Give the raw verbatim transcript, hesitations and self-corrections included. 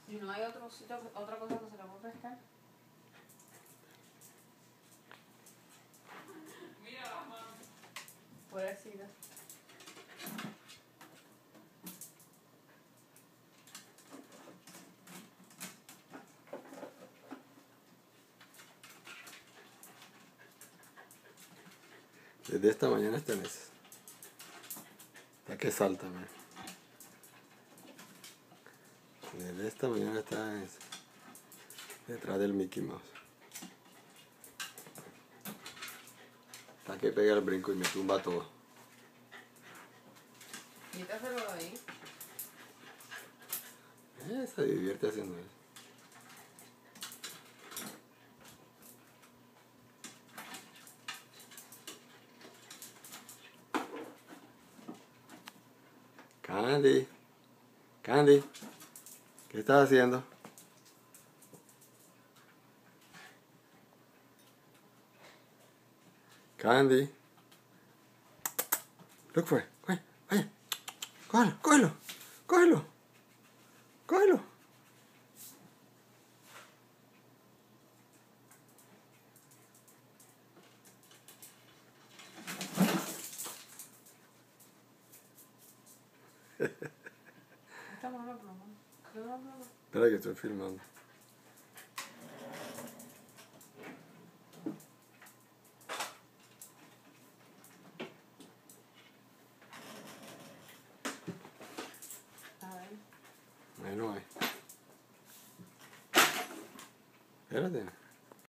¿Y no hay otro sitio, otra cosa que se le puede pescar? Mira las manos. Pobrecita. Desde esta mañana está en eso. Está que salta, man. Desde esta mañana está en eso. Detrás del Mickey Mouse. Está que pega el brinco y me tumba todo. Quítaselo de ahí. Eh, se divierte haciendo eso. Candy, Candy, ¿qué estás haciendo? Candy. Look for it. Vaya, vaya. Cógelo, cógelo, cógelo, cógelo. Estamos en la pluma. ¿Qué es la pluma? Espera que estoy filmando. A ver. Ahí no hay. Espérate.